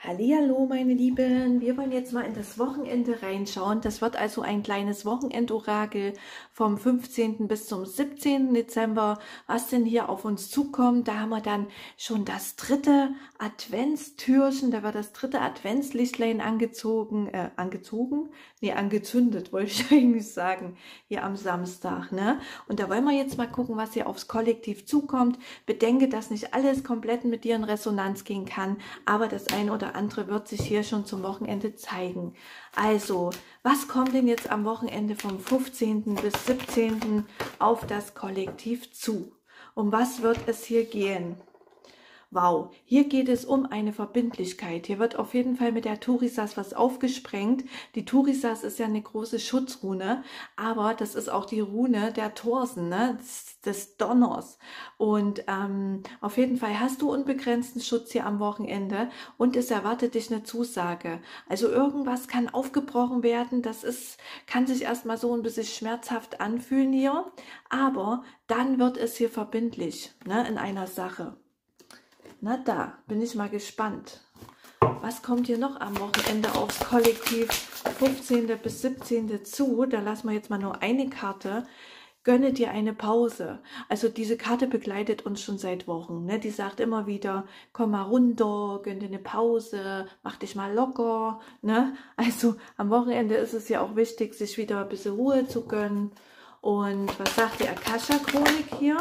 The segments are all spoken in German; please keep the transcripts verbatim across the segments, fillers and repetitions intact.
Hallihallo, meine Lieben, wir wollen jetzt mal in das Wochenende reinschauen. Das wird also ein kleines Wochenendorakel vom fünfzehnten bis zum siebzehnten Dezember, was denn hier auf uns zukommt. Da haben wir dann schon das dritte Adventstürchen, da wird das dritte Adventslichtlein angezogen, äh, angezogen? Nee, angezündet, wollte ich eigentlich sagen, hier am Samstag, ne? Und da wollen wir jetzt mal gucken, was hier aufs Kollektiv zukommt. Bedenke, dass nicht alles komplett mit dir in Resonanz gehen kann, aber das ein oder andere wird sich hier schon zum Wochenende zeigen. Also, was kommt denn jetzt am Wochenende vom fünfzehnten bis siebzehnten auf das Kollektiv zu? Um was wird es hier gehen? Wow, hier geht es um eine Verbindlichkeit. Hier wird auf jeden Fall mit der Turisas was aufgesprengt. Die Turisas ist ja eine große Schutzrune, aber das ist auch die Rune der Thorsen, ne? des, des Donners. Und ähm, auf jeden Fall hast du unbegrenzten Schutz hier am Wochenende und es erwartet dich eine Zusage. Also irgendwas kann aufgebrochen werden, das ist, kann sich erstmal so ein bisschen schmerzhaft anfühlen hier, aber dann wird es hier verbindlich, ne, in einer Sache. Na, da bin ich mal gespannt. Was kommt hier noch am Wochenende aufs Kollektiv fünfzehnten bis siebzehnten zu? Da lassen wir jetzt mal nur eine Karte. Gönne dir eine Pause. Also diese Karte begleitet uns schon seit Wochen. Ne? Die sagt immer wieder, komm mal runter, gönn dir eine Pause, mach dich mal locker. Ne? Also am Wochenende ist es ja auch wichtig, sich wieder ein bisschen Ruhe zu gönnen. Und was sagt die Akasha-Chronik hier?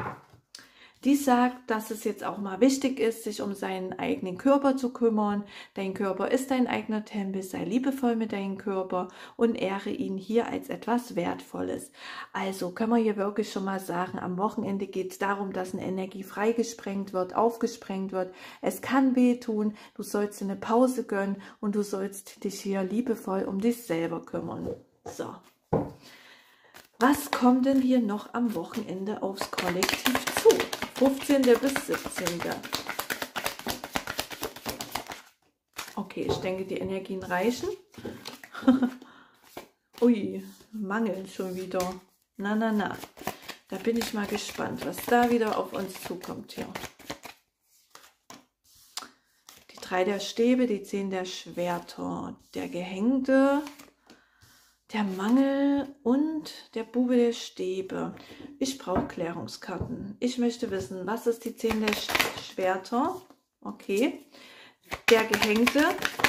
Die sagt, dass es jetzt auch mal wichtig ist, sich um seinen eigenen Körper zu kümmern. Dein Körper ist dein eigener Tempel, sei liebevoll mit deinem Körper und ehre ihn hier als etwas Wertvolles. Also können wir hier wirklich schon mal sagen, am Wochenende geht es darum, dass eine Energie freigesprengt wird, aufgesprengt wird. Es kann wehtun, du sollst dir eine Pause gönnen und du sollst dich hier liebevoll um dich selber kümmern. So. Was kommt denn hier noch am Wochenende aufs Kollektiv zu? fünfzehnten bis siebzehnten Okay, ich denke, die Energien reichen. Ui, Mangel schon wieder. Na, na, na. Da bin ich mal gespannt, was da wieder auf uns zukommt hier. Die drei der Stäbe, die zehn der Schwerter, der Gehängte, der Mangel und der Bube der Stäbe. Ich brauche Klärungskarten. Ich möchte wissen, was ist die zehn der Schwerter? Okay. Der Gehängte.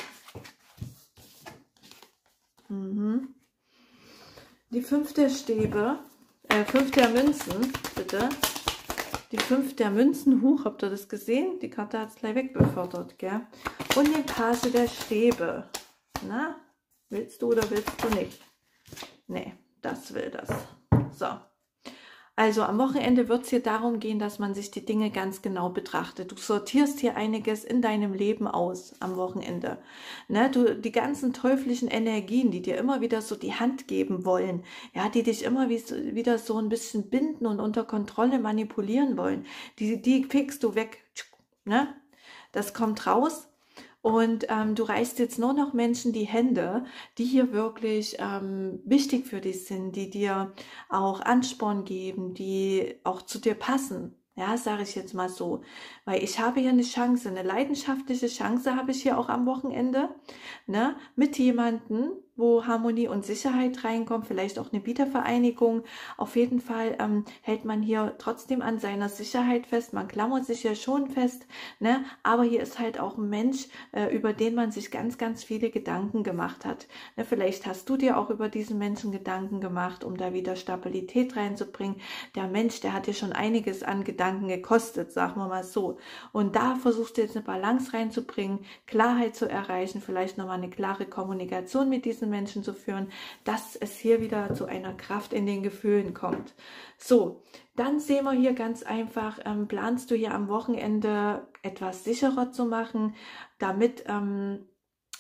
Mhm. Die fünf der Stäbe. Äh, fünf der Münzen, bitte. Die fünf der Münzen. Huch, habt ihr das gesehen? Die Karte hat es gleich wegbefördert, gell? Und den Page der Stäbe. Na, willst du oder willst du nicht? Nee, das will das. So. Also am Wochenende wird es hier darum gehen, dass man sich die Dinge ganz genau betrachtet. Du sortierst hier einiges in deinem Leben aus am Wochenende. Ne, du, die ganzen teuflischen Energien, die dir immer wieder so die Hand geben wollen, ja, die dich immer wie, wieder so ein bisschen binden und unter Kontrolle manipulieren wollen, die, die fegst du weg. Ne? Das kommt raus. Und ähm, du reichst jetzt nur noch Menschen die Hände, die hier wirklich ähm, wichtig für dich sind, die dir auch Ansporn geben, die auch zu dir passen. Ja, sage ich jetzt mal so. Weil ich habe hier eine Chance, eine leidenschaftliche Chance habe ich hier auch am Wochenende, ne, mit jemandem, wo Harmonie und Sicherheit reinkommt, vielleicht auch eine Wiedervereinigung. Auf jeden Fall ähm, hält man hier trotzdem an seiner Sicherheit fest. Man klammert sich ja schon fest, ne? Aber hier ist halt auch ein Mensch, äh, über den man sich ganz, ganz viele Gedanken gemacht hat. Ne? Vielleicht hast du dir auch über diesen Menschen Gedanken gemacht, um da wieder Stabilität reinzubringen. Der Mensch, der hat dir schon einiges an Gedanken gekostet, sagen wir mal so. Und da versuchst du jetzt eine Balance reinzubringen, Klarheit zu erreichen, vielleicht nochmal eine klare Kommunikation mit diesem Menschen zu führen, dass es hier wieder zu einer Kraft in den Gefühlen kommt. So, dann sehen wir hier ganz einfach, ähm, planst du hier am Wochenende etwas sicherer zu machen, damit ähm,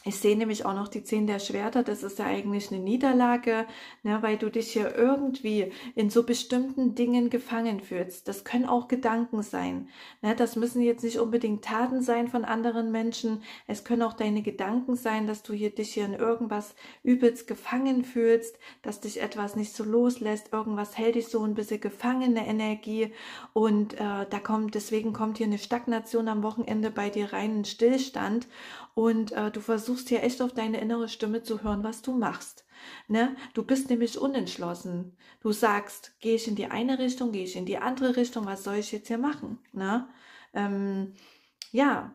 Ich sehe nämlich auch noch die zehn der Schwerter, das ist ja eigentlich eine Niederlage, ne, weil du dich hier irgendwie in so bestimmten Dingen gefangen fühlst. Das können auch Gedanken sein. Ne, das müssen jetzt nicht unbedingt Taten sein von anderen Menschen. Es können auch deine Gedanken sein, dass du hier dich hier in irgendwas übelst gefangen fühlst, dass dich etwas nicht so loslässt. Irgendwas hält dich so ein bisschen gefangen, eine Energie. Und äh, da kommt, deswegen kommt hier eine Stagnation am Wochenende bei dir rein, ein Stillstand. Und äh, du versuchst hier echt auf deine innere Stimme zu hören, was du machst. Ne? Du bist nämlich unentschlossen. Du sagst, gehe ich in die eine Richtung, gehe ich in die andere Richtung, was soll ich jetzt hier machen? Ne? Ähm, ja,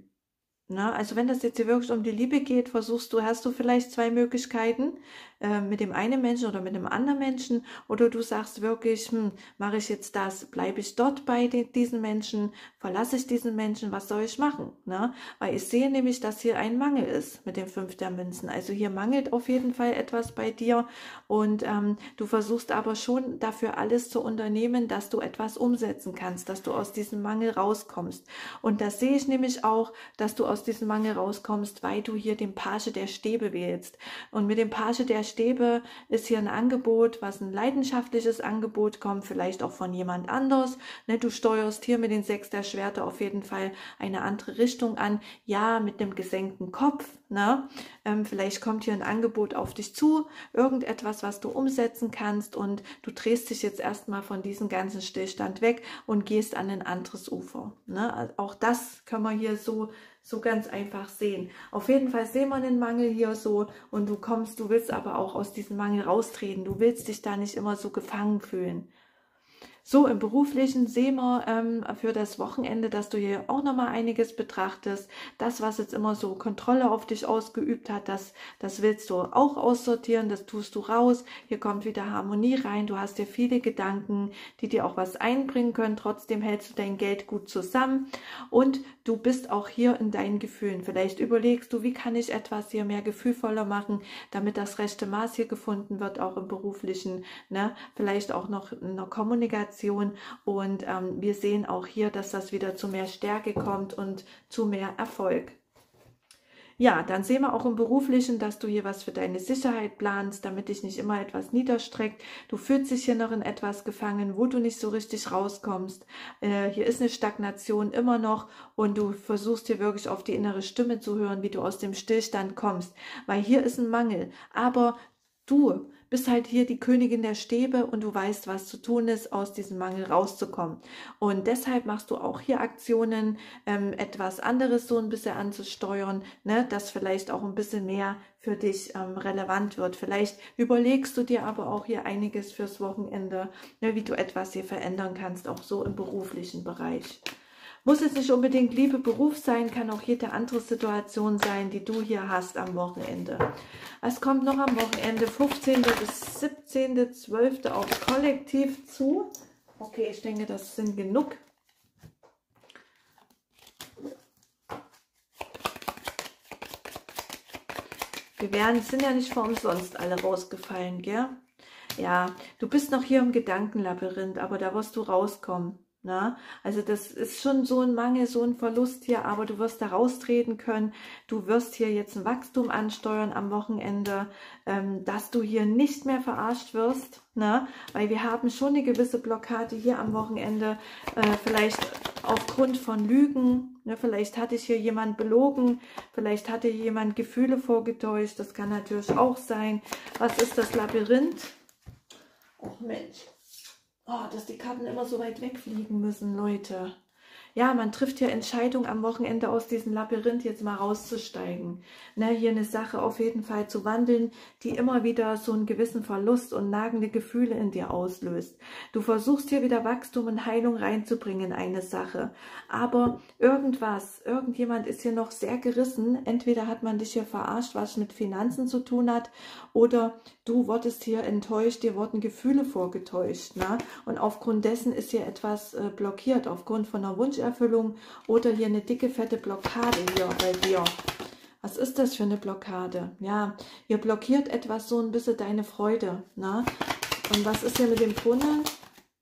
na, also wenn das jetzt hier wirklich um die Liebe geht, versuchst du, hast du vielleicht zwei Möglichkeiten, äh, mit dem einen Menschen oder mit dem anderen Menschen, oder du sagst wirklich, hm, mache ich jetzt das, bleibe ich dort bei den, diesen Menschen, verlasse ich diesen Menschen, was soll ich machen? Ne? Weil ich sehe nämlich, dass hier ein Mangel ist mit dem Fünf der Münzen. Also hier mangelt auf jeden Fall etwas bei dir und ähm, du versuchst aber schon dafür alles zu unternehmen, dass du etwas umsetzen kannst, dass du aus diesem Mangel rauskommst. Und das sehe ich nämlich auch, dass du aus diesem Mangel rauskommst, weil du hier den Page der Stäbe wählst. Und mit dem Page der Stäbe ist hier ein Angebot, was ein leidenschaftliches Angebot kommt, vielleicht auch von jemand anders. Ne, du steuerst hier mit den Sechs der Schwerter auf jeden Fall eine andere Richtung an. Ja, mit dem gesenkten Kopf. Ne? Ähm, vielleicht kommt hier ein Angebot auf dich zu, irgendetwas, was du umsetzen kannst und du drehst dich jetzt erstmal von diesem ganzen Stillstand weg und gehst an ein anderes Ufer. Ne? Also auch das können wir hier so so ganz einfach sehen. Auf jeden Fall sehen wir den Mangel hier so und du kommst, du willst aber auch aus diesem Mangel raustreten. Du willst dich da nicht immer so gefangen fühlen. So, im Beruflichen sehen wir ähm, für das Wochenende, dass du hier auch nochmal einiges betrachtest. Das, was jetzt immer so Kontrolle auf dich ausgeübt hat, das, das willst du auch aussortieren, das tust du raus. Hier kommt wieder Harmonie rein. Du hast dir viele Gedanken, die dir auch was einbringen können. Trotzdem hältst du dein Geld gut zusammen und du bist auch hier in deinen Gefühlen. Vielleicht überlegst du, wie kann ich etwas hier mehr gefühlvoller machen, damit das rechte Maß hier gefunden wird, auch im Beruflichen, ne? Vielleicht auch noch in der Kommunikation. Und ähm, wir sehen auch hier, dass das wieder zu mehr Stärke kommt und zu mehr Erfolg. Ja, dann sehen wir auch im Beruflichen, dass du hier was für deine Sicherheit planst, damit dich nicht immer etwas niederstreckt. Du fühlst dich hier noch in etwas gefangen, wo du nicht so richtig rauskommst. Äh, hier ist eine Stagnation immer noch und du versuchst hier wirklich auf die innere Stimme zu hören, wie du aus dem Stillstand kommst. Weil hier ist ein Mangel, aber du bist halt hier die Königin der Stäbe und du weißt, was zu tun ist, aus diesem Mangel rauszukommen. Und deshalb machst du auch hier Aktionen, ähm, etwas anderes so ein bisschen anzusteuern, ne, dass vielleicht auch ein bisschen mehr für dich ähm, relevant wird. Vielleicht überlegst du dir aber auch hier einiges fürs Wochenende, ne, wie du etwas hier verändern kannst, auch so im beruflichen Bereich. Muss jetzt nicht unbedingt Liebe, Beruf sein, kann auch jede andere Situation sein, die du hier hast am Wochenende. Es kommt noch am Wochenende fünfzehnten bis siebzehnten zwölften aufs Kollektiv zu. Okay, ich denke, das sind genug. Wir werden, sind ja nicht vor umsonst alle rausgefallen, gell? Ja, du bist noch hier im Gedankenlabyrinth, aber da wirst du rauskommen. Na, also das ist schon so ein Mangel, so ein Verlust hier, aber du wirst da raustreten können. Du wirst hier jetzt ein Wachstum ansteuern am Wochenende, ähm, dass du hier nicht mehr verarscht wirst, ne? Weil wir haben schon eine gewisse Blockade hier am Wochenende, äh, vielleicht aufgrund von Lügen, ne? Vielleicht hatte ich hier jemand belogen, vielleicht hatte hier jemand Gefühle vorgetäuscht, das kann natürlich auch sein. Was ist das Labyrinth? Och Mensch. Oh, dass die Karten immer so weit wegfliegen müssen, Leute. Ja, man trifft hier Entscheidungen am Wochenende aus diesem Labyrinth jetzt mal rauszusteigen. Ne, hier eine Sache auf jeden Fall zu wandeln, die immer wieder so einen gewissen Verlust und nagende Gefühle in dir auslöst. Du versuchst hier wieder Wachstum und Heilung reinzubringen in eine Sache. Aber irgendwas, irgendjemand ist hier noch sehr gerissen. Entweder hat man dich hier verarscht, was mit Finanzen zu tun hat, oder du wurdest hier enttäuscht, dir wurden Gefühle vorgetäuscht. Ne? Und aufgrund dessen ist hier etwas äh, blockiert, aufgrund von einer Wunscherfüllung oder hier eine dicke, fette Blockade hier bei dir. Was ist das für eine Blockade? Ja, hier blockiert etwas so ein bisschen deine Freude. Ne? Und was ist hier mit dem Brunnen?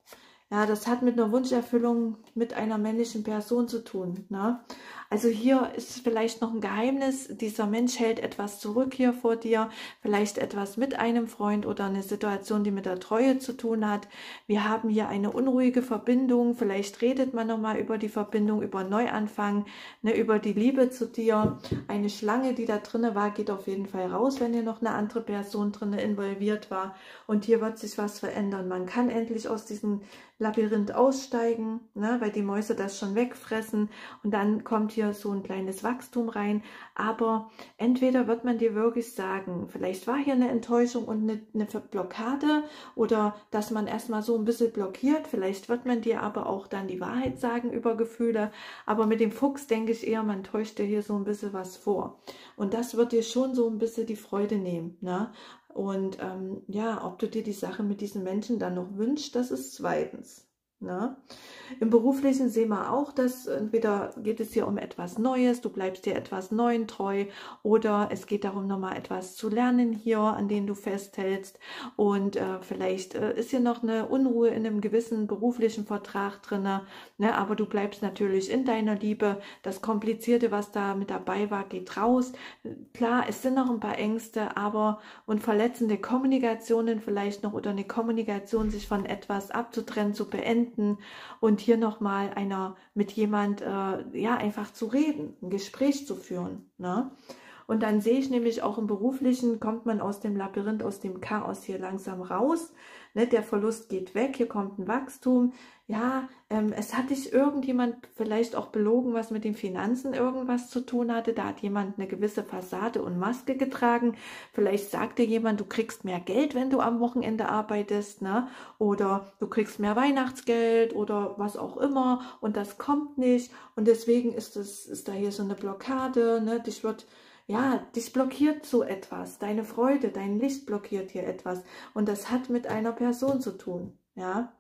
Ja, das hat mit einer Wunscherfüllung mit einer männlichen Person zu tun, ne? Also hier ist vielleicht noch ein Geheimnis, dieser Mensch hält etwas zurück hier vor dir, vielleicht etwas mit einem Freund oder eine Situation, die mit der Treue zu tun hat. Wir haben hier eine unruhige Verbindung, vielleicht redet man nochmal über die Verbindung, über Neuanfang, ne, über die Liebe zu dir. Eine Schlange, die da drinne war, geht auf jeden Fall raus, wenn hier noch eine andere Person drinne involviert war. Und hier wird sich was verändern. Man kann endlich aus diesem Labyrinth aussteigen, ne, weil die Mäuse das schon wegfressen und dann kommt hier so ein kleines Wachstum rein, aber entweder wird man dir wirklich sagen, vielleicht war hier eine Enttäuschung und eine, eine Blockade oder dass man erstmal so ein bisschen blockiert, vielleicht wird man dir aber auch dann die Wahrheit sagen über Gefühle, aber mit dem Fuchs denke ich eher, man täuscht dir hier so ein bisschen was vor und das wird dir schon so ein bisschen die Freude nehmen, ne? Und ähm, ja, ob du dir die Sache mit diesen Menschen dann noch wünschst, das ist zweitens. Ne? Im Beruflichen sehen wir auch, dass entweder geht es hier um etwas Neues, du bleibst dir etwas Neuem treu oder es geht darum, nochmal etwas zu lernen hier, an dem du festhältst und äh, vielleicht äh, ist hier noch eine Unruhe in einem gewissen beruflichen Vertrag drin, ne? Aber du bleibst natürlich in deiner Liebe. Das Komplizierte, was da mit dabei war, geht raus. Klar, es sind noch ein paar Ängste, aber und verletzende Kommunikationen vielleicht noch oder eine Kommunikation, sich von etwas abzutrennen, zu beenden und hier nochmal einer mit jemand, äh, ja, einfach zu reden, ein Gespräch zu führen, ne? Und dann sehe ich nämlich auch im Beruflichen, kommt man aus dem Labyrinth, aus dem Chaos hier langsam raus, ne? Der Verlust geht weg, hier kommt ein Wachstum. Ja, ähm, es hat dich irgendjemand vielleicht auch belogen, was mit den Finanzen irgendwas zu tun hatte. Da hat jemand eine gewisse Fassade und Maske getragen. Vielleicht sagte jemand, du kriegst mehr Geld, wenn du am Wochenende arbeitest, ne? Oder du kriegst mehr Weihnachtsgeld oder was auch immer und das kommt nicht. Und deswegen ist, es, ist da hier so eine Blockade, ne? Dich wird... Ja, dich blockiert so etwas, deine Freude, dein Licht blockiert hier etwas und das hat mit einer Person zu tun, ja,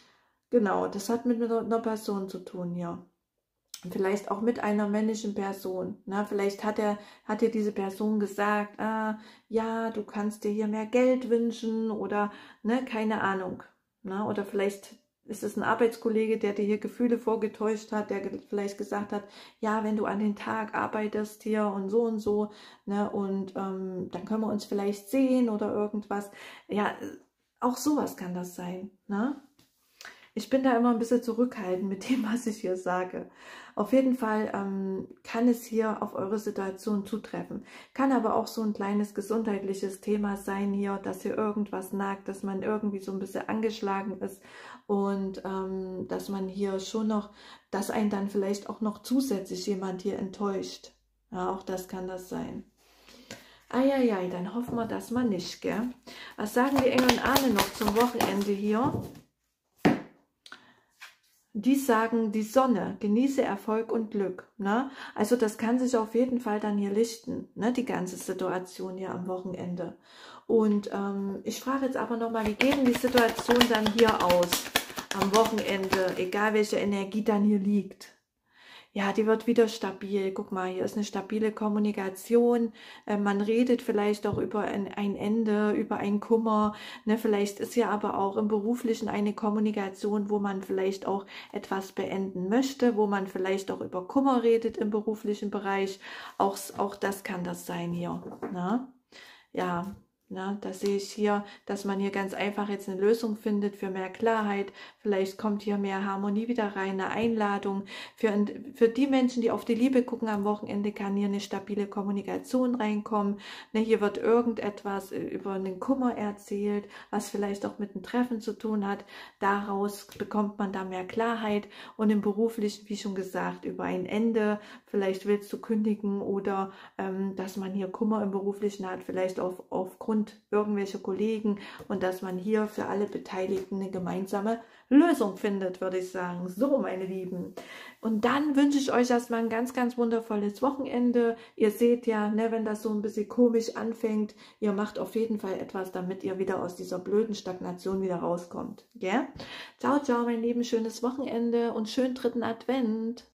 genau, das hat mit einer Person zu tun, ja, und vielleicht auch mit einer männlichen Person, ne? Vielleicht hat er, hat dir diese Person gesagt, ah, ja, du kannst dir hier mehr Geld wünschen oder, ne, keine Ahnung, ne? Oder vielleicht ist es ein Arbeitskollege, der dir hier Gefühle vorgetäuscht hat, der vielleicht gesagt hat, ja, wenn du an den Tag arbeitest hier und so und so, ne, und ähm, dann können wir uns vielleicht sehen oder irgendwas. Ja, auch sowas kann das sein, ne? Ich bin da immer ein bisschen zurückhaltend mit dem, was ich hier sage. Auf jeden Fall ähm, kann es hier auf eure Situation zutreffen. Kann aber auch so ein kleines gesundheitliches Thema sein hier, dass hier irgendwas nagt, dass man irgendwie so ein bisschen angeschlagen ist und ähm, dass man hier schon noch, dass einen dann vielleicht auch noch zusätzlich jemand hier enttäuscht. Ja, auch das kann das sein. Eieiei, dann hoffen wir das mal nicht, gell? Was sagen die Engel und Ahnen noch zum Wochenende hier? Die sagen, die Sonne, genieße Erfolg und Glück. Ne? Also das kann sich auf jeden Fall dann hier lichten, ne? Die ganze Situation hier am Wochenende. Und ähm, ich frage jetzt aber nochmal, wie geht denn die Situation dann hier aus am Wochenende, egal welche Energie dann hier liegt? Ja, die wird wieder stabil. Guck mal, hier ist eine stabile Kommunikation. Äh, man redet vielleicht auch über ein, ein Ende, über einen Kummer. Ne? Vielleicht ist ja aber auch im Beruflichen eine Kommunikation, wo man vielleicht auch etwas beenden möchte, wo man vielleicht auch über Kummer redet im beruflichen Bereich. Auch, auch das kann das sein hier. Ne? Ja. Na, da sehe ich hier, dass man hier ganz einfach jetzt eine Lösung findet für mehr Klarheit. Vielleicht kommt hier mehr Harmonie wieder rein, eine Einladung. Für, für die Menschen, die auf die Liebe gucken am Wochenende, kann hier eine stabile Kommunikation reinkommen. Ne, hier wird irgendetwas über einen Kummer erzählt, was vielleicht auch mit einem Treffen zu tun hat. Daraus bekommt man da mehr Klarheit. Und im Beruflichen, wie schon gesagt, über ein Ende. Vielleicht willst du kündigen oder ähm, dass man hier Kummer im Beruflichen hat, vielleicht auf, aufgrund irgendwelche Kollegen und dass man hier für alle Beteiligten eine gemeinsame Lösung findet, würde ich sagen. So, meine Lieben. Und dann wünsche ich euch erstmal ein ganz, ganz wundervolles Wochenende. Ihr seht ja, ne, wenn das so ein bisschen komisch anfängt, ihr macht auf jeden Fall etwas, damit ihr wieder aus dieser blöden Stagnation wieder rauskommt. Yeah? Ciao, ciao, mein Lieben, schönes Wochenende und schönen dritten Advent.